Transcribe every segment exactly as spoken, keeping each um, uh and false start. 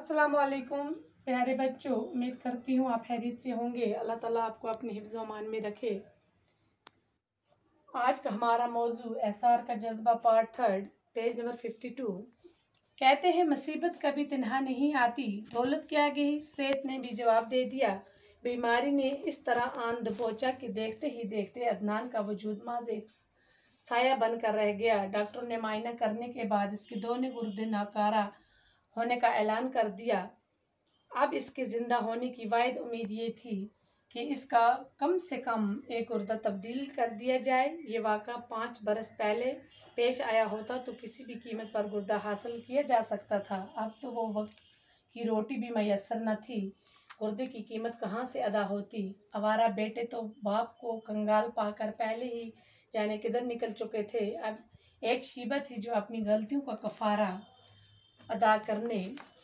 अस्सलाम वालेकुम प्यारे बच्चों, उम्मीद करती हूँ आप खैरियत से होंगे। अल्लाह ताला आपको अपने हिफ्ज़ व अमान में रखे। आज का हमारा मौजू एसार का जज्बा part third, page number fifty two. कहते हैं मुसीबत कभी तन्हा नहीं आती, दौलत के आगे ही सेठ ने भी जवाब दे दिया। बीमारी ने इस तरह आन दबोचा कि देखते ही देखते अदनान का वजूद माज एक साया बनकर रह गया। डॉक्टर ने मायना करने के बाद इसके दोनों गुर्दे नाकारा होने का ऐलान कर दिया। अब इसके ज़िंदा होने की वाहिद उम्मीद ये थी कि इसका कम से कम एक गुर्दा तब्दील कर दिया जाए। ये वाक़ा पाँच बरस पहले पेश आया होता तो किसी भी कीमत पर गुर्दा हासिल किया जा सकता था। अब तो वो वक्त की रोटी भी मैसर न थी, गुर्दे की कीमत कहाँ से अदा होती। आवारा बेटे तो बाप को कंगाल पाकर पहले ही जाने किधर निकल चुके थे। अब एक शीबा थी जो अपनी गलतियों का कफ़ारा अदा करने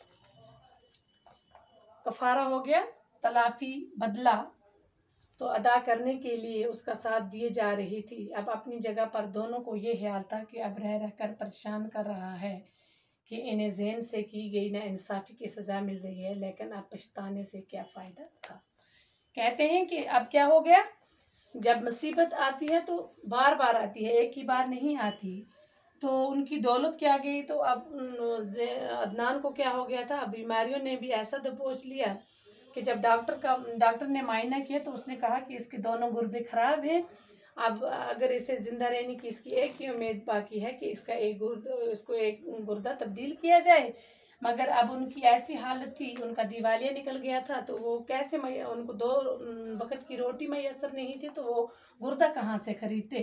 कफ़ारा हो गया तलाफ़ी बदला तो अदा करने के लिए उसका साथ दिए जा रही थी। अब अपनी जगह पर दोनों को ये ख्याल था कि अब रह रह कर परेशान कर रहा है कि इन्हें ज़ैन से की गई नाइंसाफ़ी की सज़ा मिल रही है, लेकिन अब पछताने से क्या फ़ायदा था। कहते हैं कि अब क्या हो गया, जब मुसीबत आती है तो बार बार आती है, एक ही बार नहीं आती। तो उनकी दौलत क्या गई, तो अब अदनान को क्या हो गया था, बीमारियों ने भी ऐसा दबोच लिया कि जब डॉक्टर का डॉक्टर ने मायना किया तो उसने कहा कि इसके दोनों गुर्दे ख़राब हैं। अब अगर इसे ज़िंदा रहने की इसकी एक ही उम्मीद बाकी है कि इसका एक गुर्दा इसको एक गुर्दा तब्दील किया जाए। मगर अब उनकी ऐसी हालत थी, उनका दिवालिया निकल गया था, तो वो कैसे उनको दो वक्त की रोटी मैसर नहीं थी, तो वो गुर्दा कहाँ से खरीदते,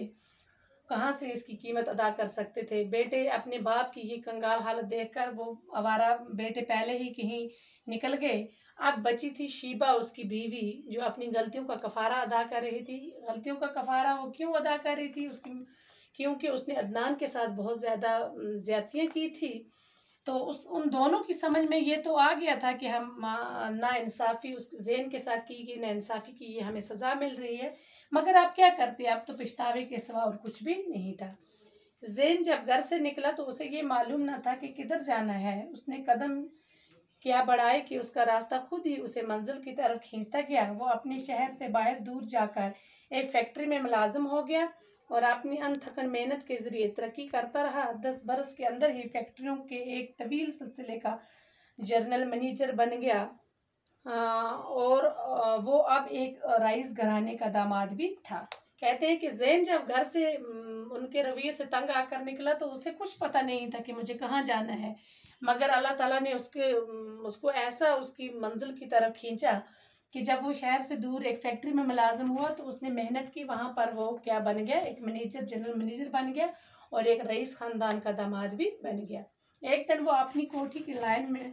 कहाँ से इसकी कीमत अदा कर सकते थे। बेटे अपने बाप की ये कंगाल हालत देखकर वो आवारा बेटे पहले ही कहीं निकल गए। अब बची थी शीबा, उसकी बीवी, जो अपनी गलतियों का कफ़ारा अदा कर रही थी। गलतियों का कफ़ारा वो क्यों अदा कर रही थी, उसकी क्योंकि उसने अदनान के साथ बहुत ज़्यादा ज़्यादतियाँ की थी। तो उस उन दोनों की समझ में ये तो आ गया था कि हम नाइंसाफ़ी उस ज़ैन के साथ की गई नाइंसाफ़ी की ये हमें सज़ा मिल रही है। मगर आप क्या करते, अब तो पछतावे के सिवा और कुछ भी नहीं था। ज़ैन जब घर से निकला तो उसे ये मालूम न था कि किधर जाना है। उसने कदम क्या बढ़ाए कि उसका रास्ता खुद ही उसे मंजिल की तरफ खींचता गया। वो अपने शहर से बाहर दूर जाकर एक फैक्ट्री में मुलाजिम हो गया और अपनी अनथकन मेहनत के ज़रिए तरक्की करता रहा। दस बरस के अंदर ही फैक्ट्रियों के एक तवील सिलसिले का जनरल मैनेजर बन गया। आ, और आ, वो अब एक रईस घराने का दामाद भी था। कहते हैं कि ज़ैन जब घर से उनके रवैये से तंग आकर निकला तो उसे कुछ पता नहीं था कि मुझे कहाँ जाना है। मगर अल्लाह ताला ने उसके उसको ऐसा उसकी मंजिल की तरफ खींचा कि जब वो शहर से दूर एक फैक्ट्री में मुलाजिम हुआ तो उसने मेहनत की। वहाँ पर वो क्या बन गया, एक मैनेजर, जनरल मैनेजर बन गया और एक रईस ख़ानदान का दामाद भी बन गया। एक दिन वो अपनी कोठी की लाइन में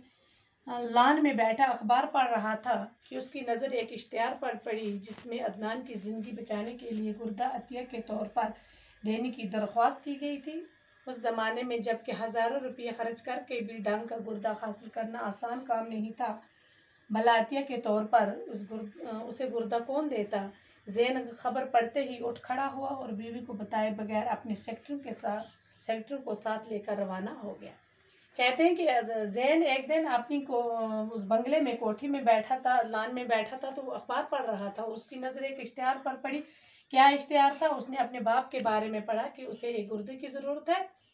लान में बैठा अखबार पढ़ रहा था कि उसकी नज़र एक इश्तिहार पर पड़ी जिसमें अदनान की ज़िंदगी बचाने के लिए गुर्दा अतिया के तौर पर देने की दरख्वास्त की गई थी। उस ज़माने में जबकि हज़ारों रुपये खर्च करके भी ढंग का गुर्दा हासिल करना आसान काम नहीं था, भला अतिया के तौर पर उस गुर्द उसे गुर्दा कौन देता। ज़ैन खबर पढ़ते ही उठ खड़ा हुआ और बीवी को बताए बगैर अपने सेक्रेटरी के साथ सेक्रेटरी को साथ लेकर रवाना हो गया। कहते हैं कि ज़ैन एक दिन अपनी को उस बंगले में कोठी में बैठा था, लान में बैठा था, तो अखबार पढ़ रहा था। उसकी नज़र एक इश्तिहार पर पड़ी। क्या इश्तिहार था, उसने अपने बाप के बारे में पढ़ा कि उसे एक गुर्दे की ज़रूरत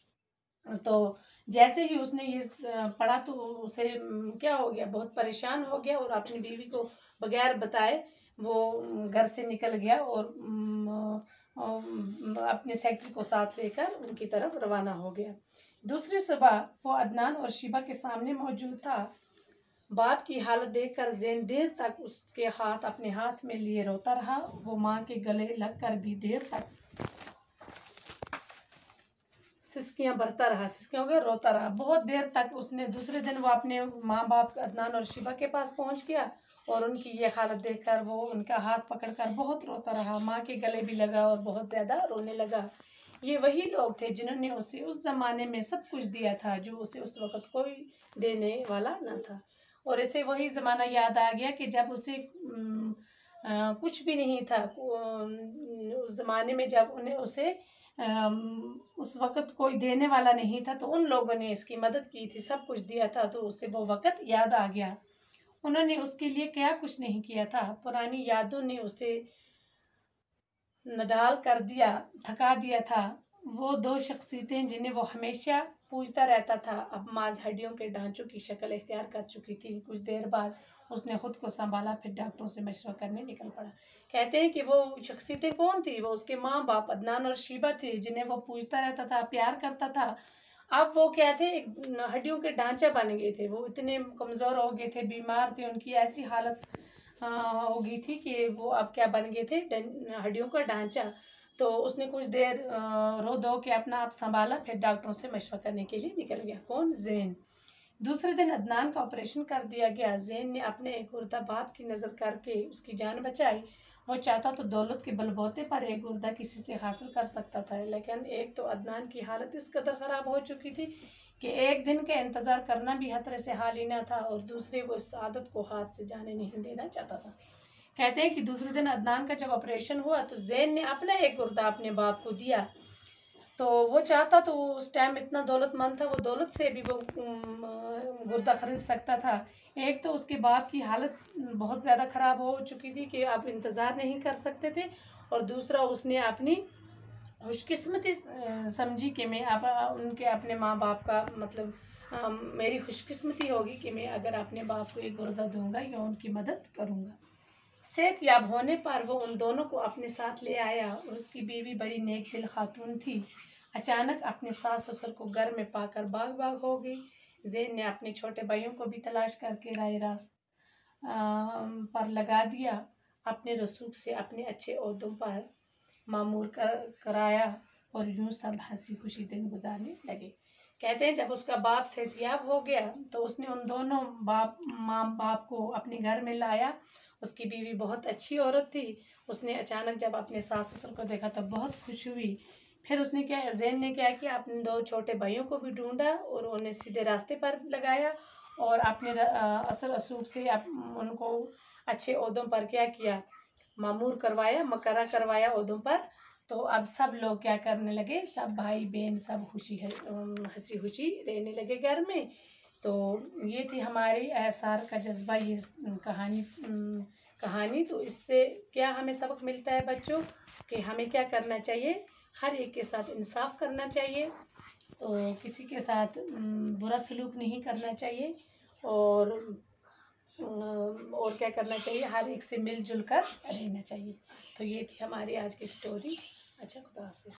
है। तो जैसे ही उसने ये पढ़ा तो उसे क्या हो गया, बहुत परेशान हो गया और अपनी बीवी को बगैर बताए वो घर से निकल गया और अपने सेक्रेटरी को साथ लेकर उनकी तरफ रवाना हो गया। दूसरी सुबह वो अदनान और शीबा के सामने मौजूद था। बाप की हालत देखकर ज़ैन देर तक उसके हाथ अपने हाथ में लिए रोता रहा। वो माँ के गले लगकर भी देर तक सिसकियाँ भरता रहा सिसकियाँ हो गया रोता रहा बहुत देर तक। उसने दूसरे दिन वो अपने माँ बाप अदनान और शीबा के पास पहुँच गया और उनकी ये हालत देखकर वो उनका हाथ पकड़कर बहुत रोता रहा, माँ के गले भी लगा और बहुत ज़्यादा रोने लगा। ये वही लोग थे जिन्होंने उसे उस ज़माने में सब कुछ दिया था जो उसे उस वक़्त कोई देने वाला न था। और इसे वही ज़माना याद आ गया कि जब उसे आ, कुछ भी नहीं था। उस ज़माने में जब उन्हें उसे उस वक़्त कोई देने वाला नहीं था, तो उन लोगों ने इसकी मदद की थी, सब कुछ दिया था, तो उससे वो वक़्त याद आ गया। उन्होंने उसके लिए क्या कुछ नहीं किया था, पुरानी यादों ने उसे नडाल कर दिया, थका दिया था। वो दो शख्सियतें जिन्हें वो हमेशा पूछता रहता था, अब माज हड्डियों के ढांचों की शक्ल इख्तियार कर चुकी थी। कुछ देर बाद उसने खुद को संभाला, फिर डॉक्टरों से मशवरा करने निकल पड़ा। कहते हैं कि वो शख्सियतें कौन थी? वो उसके माँ बाप अदनान और शीबा थे, जिन्हें वो पूछता रहता था, प्यार करता था। अब वो क्या थे, एक हड्डियों के ढांचा बन गए थे, वो इतने कमज़ोर हो गए थे, बीमार थे, उनकी ऐसी हालत हो गई थी कि वो अब क्या बन गए थे, हड्डियों का ढांचा। तो उसने कुछ देर रो धो के अपना आप संभाला, फिर डॉक्टरों से मशवरा करने के लिए निकल गया। कौन? ज़ैन। दूसरे दिन अदनान का ऑपरेशन कर दिया गया। ज़ैन ने अपने एक गुर्दा बाप की नज़र करके उसकी जान बचाई। वो चाहता तो दौलत के बलबूते पर एक गुर्दा किसी से हासिल कर सकता था, लेकिन एक तो अदनान की हालत इस कदर ख़राब हो चुकी थी कि एक दिन का इंतज़ार करना भी खतरे से हाल ही ना था, और दूसरे वो इस आदत को हाथ से जाने नहीं देना चाहता था। कहते हैं कि दूसरे दिन अदनान का जब ऑपरेशन हुआ तो ज़ैन ने अपना एक गुर्दा अपने बाप को दिया। तो वो चाहता तो उस टाइम इतना दौलतमंद था, वो दौलत से भी वो गुर्दा ख़रीद सकता था। एक तो उसके बाप की हालत बहुत ज़्यादा ख़राब हो चुकी थी कि आप इंतज़ार नहीं कर सकते थे, और दूसरा उसने अपनी खुशकिस्मती समझी कि मैं अब उनके अपने माँ बाप का मतलब आ, मेरी खुशकिस्मती होगी कि मैं अगर अपने बाप को एक गुर्दा दूंगा या उनकी मदद करूंगा। सेहतयाब होने पर वो उन दोनों को अपने साथ ले आया, और उसकी बीवी बड़ी नेक दिल खातून थी। अचानक अपने सास ससुर को घर में पाकर बाग बाग हो गई। ज़ैन ने अपने छोटे भाइयों को भी तलाश करके राह रास्त पर लगा दिया, अपने रसूख से अपने अच्छे ओहदों पर मामूर कर कराया, और यूं सब हंसी खुशी दिन गुजारने लगे। कहते हैं जब उसका बाप सेहतयाब हो गया तो उसने उन दोनों बाप माँ बाप को अपने घर में लाया। उसकी बीवी बहुत अच्छी औरत थी। उसने अचानक जब अपने सास ससुर को देखा तो बहुत खुश हुई। फिर उसने क्या ज़ैन ने क्या किया, अपने दो छोटे भाइयों को भी ढूंढा और उन्हें सीधे रास्ते पर लगाया, और अपने असर असूख से उनको अच्छे ओहदों पर क्या किया, मामूर करवाया, मकरा करवाया ओहदों पर। तो अब सब लोग क्या करने लगे, सब भाई बहन सब खुशी है हंसी खुशी रहने लगे घर में। तो ये थी हमारी एसार का जज्बा, ये कहानी कहानी तो इससे क्या हमें सबक मिलता है बच्चों, कि हमें क्या करना चाहिए, हर एक के साथ इंसाफ करना चाहिए, तो किसी के साथ बुरा सलूक नहीं करना चाहिए, और और क्या करना चाहिए, हर एक से मिलजुल कर रहना चाहिए। तो ये थी हमारी आज की स्टोरी। अच्छा, खुदा हाफिज़।